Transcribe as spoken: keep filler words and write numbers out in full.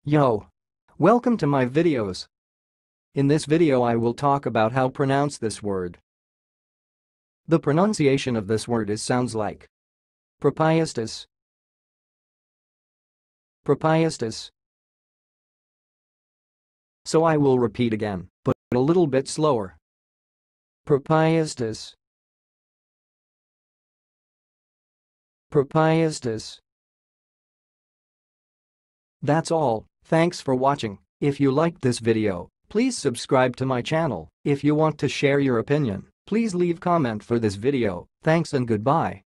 Yo! Welcome to my videos. In this video I will talk about how pronounce this word. The pronunciation of this word is sounds like Prapiestis, Prapiestis. So I will repeat again, but a little bit slower. Prapiestis, Prapiestis. That's all. Thanks for watching. If you liked this video, please subscribe to my channel. If you want to share your opinion, please leave comment for this video. Thanks and goodbye.